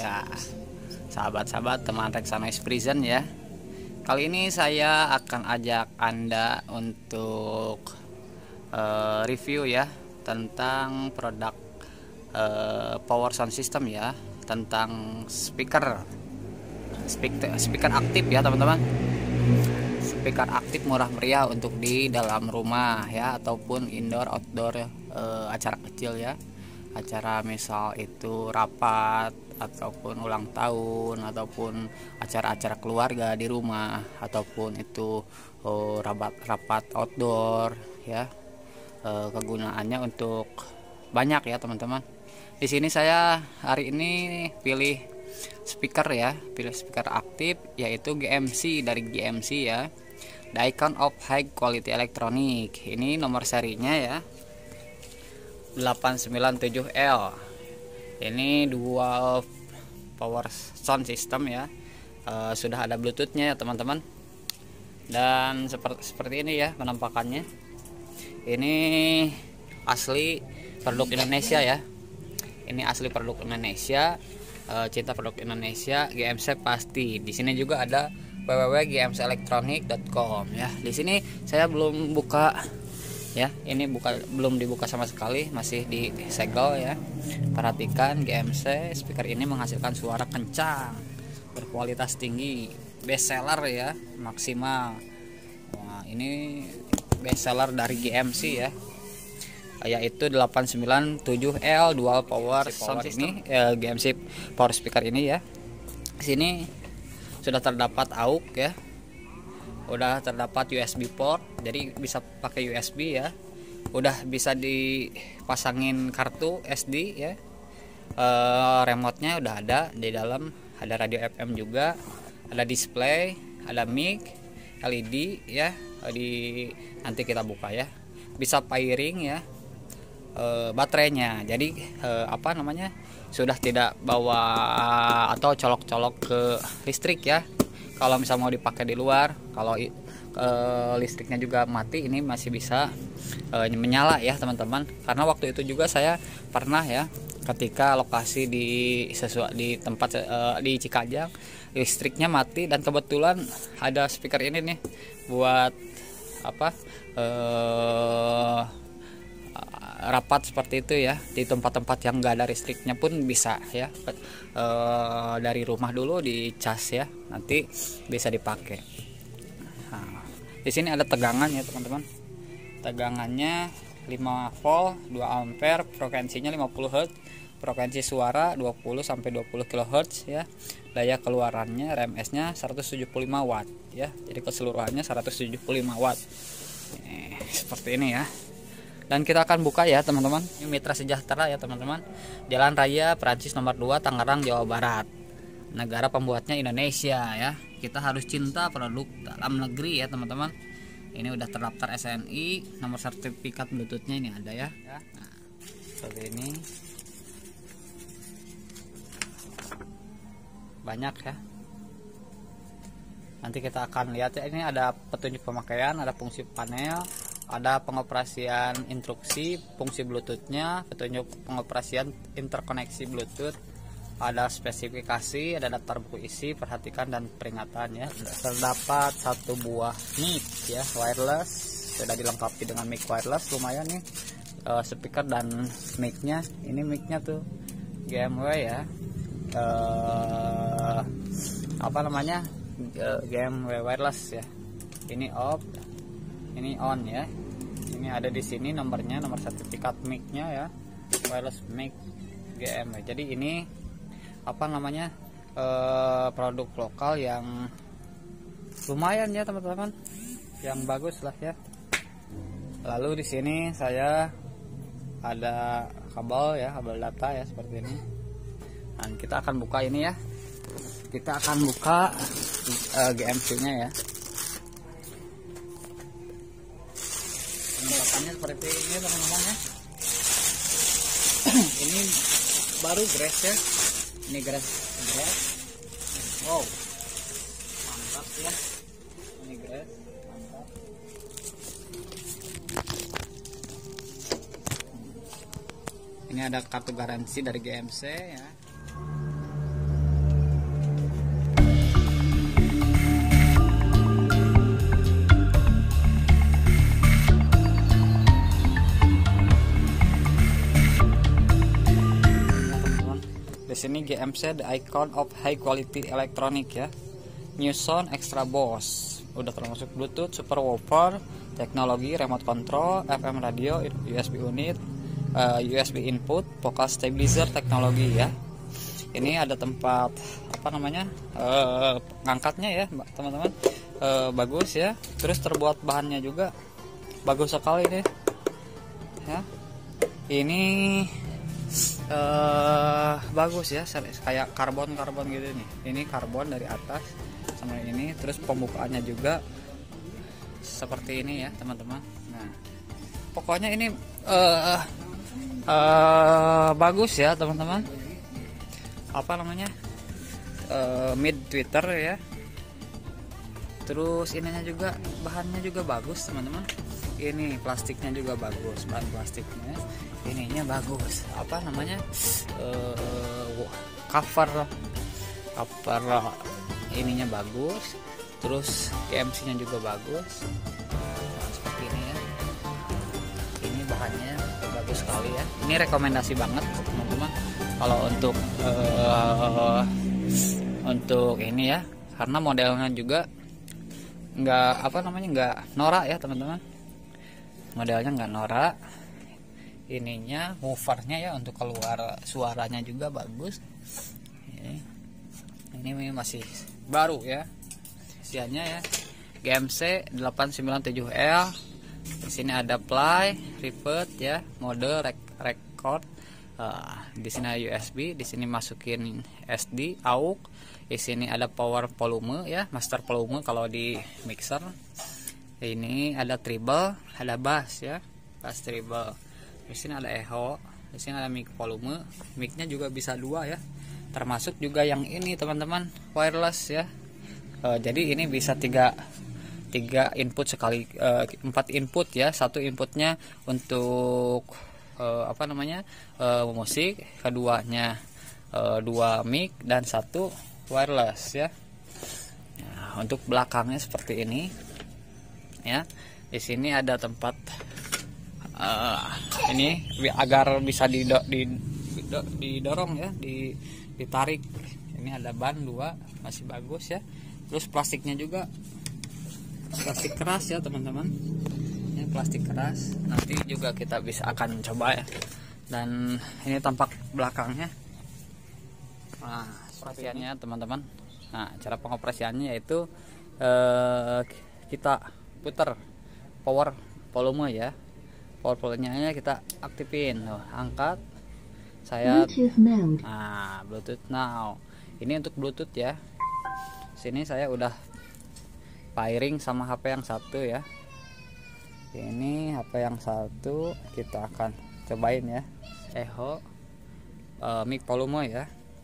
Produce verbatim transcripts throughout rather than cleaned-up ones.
Ya, sahabat-sahabat teman Reksa Noise Prison ya. Kali ini saya akan ajak Anda untuk uh, review ya tentang produk uh, power sound system ya, tentang speaker speaker, speaker aktif ya teman-teman. Speaker aktif murah meriah untuk di dalam rumah ya, ataupun indoor outdoor uh, acara kecil ya. Acara misal itu rapat ataupun ulang tahun ataupun acara-acara keluarga di rumah ataupun itu oh, rapat rapat outdoor ya. E, kegunaannya untuk banyak ya teman-teman. Di sini saya hari ini pilih speaker ya, pilih speaker aktif yaitu G M C, dari G M C ya. The Icon of High Quality Electronic. Ini nomor serinya ya, delapan sembilan tujuh L. Ini dual power sound system ya. E, sudah ada bluetoothnya ya teman-teman. Dan seperti seperti ini ya penampakannya. Ini asli produk Indonesia ya. Ini asli produk Indonesia. E, cinta produk Indonesia, G M C pasti. Di sini juga ada w w w titik g m c electronic titik com ya. Di sini saya belum buka ya, ini buka belum dibuka sama sekali, masih disegel ya. Perhatikan, G M C speaker ini menghasilkan suara kencang, berkualitas tinggi, best seller ya, maksimal. Nah, ini best seller dari G M C ya, yaitu delapan sembilan tujuh L dual power sound system. Ini eh, G M C power speaker ini ya. Di sini sudah terdapat A U X ya. Udah terdapat U S B port, jadi bisa pakai U S B ya. Udah bisa dipasangin kartu S D ya. E, remote-nya udah ada di dalam, ada radio F M juga, ada display, ada mic, L E D ya. Di nanti kita buka ya. Bisa pairing ya. E, baterainya. Jadi e, apa namanya? Sudah tidak bawa atau colok-colok ke listrik ya. Kalau misal mau dipakai di luar, kalau e, listriknya juga mati, ini masih bisa e, menyala ya teman-teman. Karena waktu itu juga saya pernah ya, ketika lokasi di sesuatu di tempat e, di Cikajang, listriknya mati dan kebetulan ada speaker ini nih buat apa e, rapat seperti itu ya. Di tempat-tempat yang enggak ada listriknya pun bisa ya. E, dari rumah dulu dicas ya, nanti bisa dipakai. Nah, di sini ada tegangan ya teman-teman. Tegangannya lima volt, dua ampere, frekuensinya lima puluh hertz, frekuensi suara dua puluh sampai dua puluh kilohertz ya. Daya keluarannya R M S-nya seratus tujuh puluh lima watt ya. Jadi keseluruhannya seratus tujuh puluh lima watt. Eh, seperti ini ya. Dan kita akan buka ya teman-teman. Ini Mitra Sejahtera ya teman-teman. Jalan Raya Perancis nomor dua, Tangerang, Jawa Barat. Negara pembuatnya Indonesia ya. Kita harus cinta produk dalam negeri ya teman-teman. Ini udah terdaftar S N I, nomor sertifikat Bluetooth-nya ini ada ya. Nah, seperti ini. Banyak ya. Nanti kita akan lihat ya, ini ada petunjuk pemakaian, ada fungsi panel, ada pengoperasian instruksi, fungsi Bluetooth-nya, petunjuk pengoperasian interkoneksi Bluetooth, ada spesifikasi, ada daftar buku isi, perhatikan dan peringatan ya. Terdapat satu buah mic ya, wireless, sudah dilengkapi dengan mic wireless, lumayan nih e, speaker dan mic-nya. Ini mic-nya tuh G M W ya, e, apa namanya, e, G M W wireless ya. Ini off, ini on ya. Ini ada di sini nomornya, nomor sertifikat mic-nya ya, wireless mic G M W. Jadi ini apa namanya, e, produk lokal yang lumayan ya teman-teman, yang bagus lah ya. Lalu di sini saya ada kabel ya, kabel data ya seperti ini. Dan kita akan buka ini ya. Kita akan buka e, G M C-nya ya. Penampakannya seperti ini teman-teman ya. Ini baru grass ya. Ini grass, grass. Wow, mantap ya. Ini grass, mantap. Ini ada kartu garansi dari G M C ya. Di sini G M C, the icon of high quality electronic ya. New sound extra boss. Udah termasuk Bluetooth, super woofer, teknologi remote control, F M radio, U S B unit, uh, U S B input, vocal stabilizer teknologi ya. Ini ada tempat apa namanya uh, ngangkatnya ya teman-teman, uh, bagus ya. Terus terbuat bahannya juga bagus sekali deh ya. Ini uh, bagus ya, kayak karbon karbon gitu nih. Ini karbon dari atas sama ini. Terus pembukaannya juga seperti ini ya teman-teman. Nah pokoknya ini uh, uh, bagus ya teman-teman. Apa namanya uh, mid Twitter ya. Terus ininya juga, bahannya juga bagus teman-teman. Ini plastiknya juga bagus, bahan plastiknya ininya bagus. Apa namanya uh, cover cover ininya bagus. Terus G M C nya juga bagus. Nah, seperti ini ya. Ini bahannya bagus sekali ya. Ini rekomendasi banget teman-teman kalau untuk uh, untuk ini ya, karena modelnya juga nggak apa namanya nggak norak ya teman-teman. Modelnya nggak norak. Ininya woofernya ya, untuk keluar suaranya juga bagus. Ini, ini masih baru ya. Isiannya ya G M C delapan sembilan tujuh L. Di sini ada play, repeat ya, mode rek record. Uh, di sini ada U S B, di sini masukin S D, A U X. Di sini ada power volume ya, master volume kalau di mixer. Ini ada treble, ada bass ya, bass treble. Di sini ada echo, di sini ada mic volume. Micnya juga bisa dua ya, termasuk juga yang ini teman-teman, wireless ya. Uh, jadi ini bisa tiga tiga input sekali, uh, empat input ya. Satu inputnya untuk Uh, apa namanya uh, musik, keduanya uh, dua mic dan satu wireless ya. Nah, untuk belakangnya seperti ini ya. Di sini ada tempat uh, ini agar bisa dido, dido, didorong ya, ditarik. Ini ada ban dua, masih bagus ya. Terus plastiknya juga plastik keras ya teman-teman. Plastik keras, nanti juga kita bisa akan coba ya. Dan ini tampak belakangnya. Nah, operasiannya teman-teman. Nah, cara pengoperasiannya yaitu eh, kita putar power volume ya. Power volumenya kita aktifin. Tuh, angkat. Saya nah, Bluetooth now. Ini untuk Bluetooth ya. Sini saya udah pairing sama H P yang satu ya. Ini H P yang satu kita akan cobain ya, echo, uh, mic volume ya.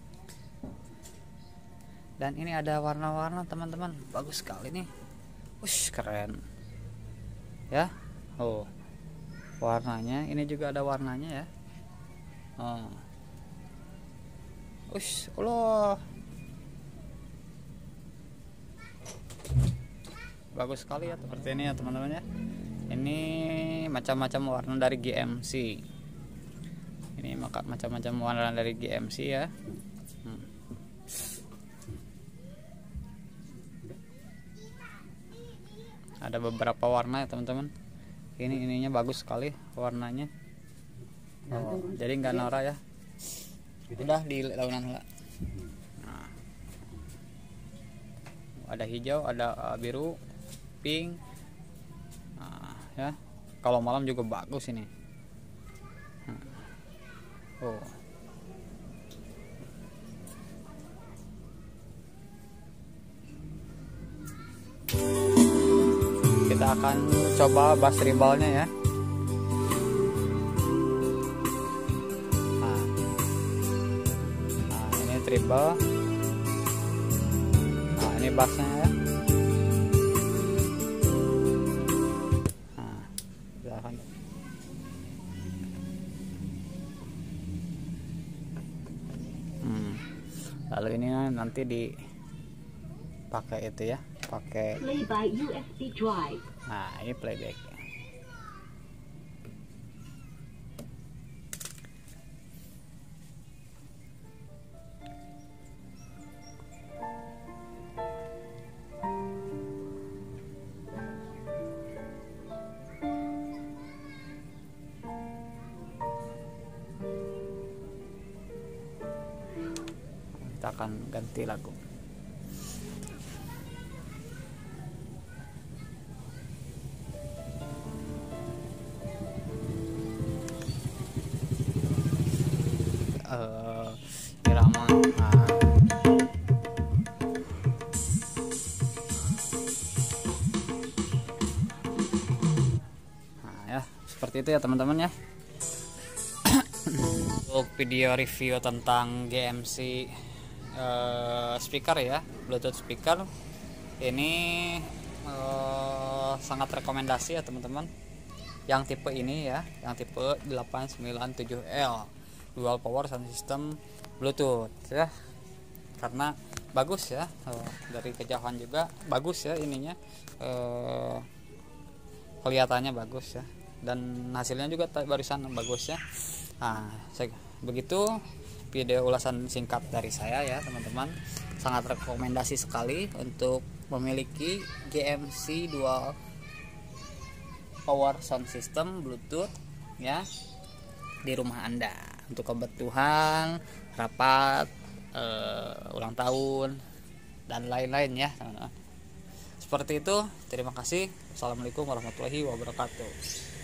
Dan ini ada warna-warna teman-teman, bagus sekali nih. Wush, keren ya. Oh, warnanya ini juga ada warnanya ya. Oh. Wush, Allah, bagus sekali ya, seperti ini ya teman-teman ya. Ini macam-macam warna dari G M C. Ini maka macam-macam warna dari G M C ya. Hmm. Ada beberapa warna ya teman-teman. Ini ininya bagus sekali warnanya. Oh, jadi nggak norak ya. Udah di launan lah. Nah. Ada hijau, ada uh, biru, pink. Ya, kalau malam juga bagus ini. Oh, kita akan coba bass tribalnya ya. Nah, nah ini treble. Nah ini bassnya ya. Hmm. Lalu ini nanti dipakai itu ya, pakai play by U S B drive. Nah ini playback. kita akan ganti lagu. Uh, irama nah. Nah ya, seperti itu ya teman-teman ya. Untuk video review tentang G M C uh, speaker ya, Bluetooth speaker ini uh, sangat rekomendasi ya teman-teman. Yang tipe ini ya, yang tipe delapan sembilan tujuh L dual power sound system Bluetooth ya, karena bagus ya, uh, dari kejauhan juga bagus ya ininya, uh, kelihatannya bagus ya, dan hasilnya juga barisan bagus ya. Nah, begitu video ulasan singkat dari saya ya teman-teman. Sangat rekomendasi sekali untuk memiliki G M C dual power sound system Bluetooth ya di rumah Anda untuk kebutuhan rapat, uh, ulang tahun dan lain-lain ya teman-teman. Seperti itu, terima kasih. Assalamualaikum warahmatullahi wabarakatuh.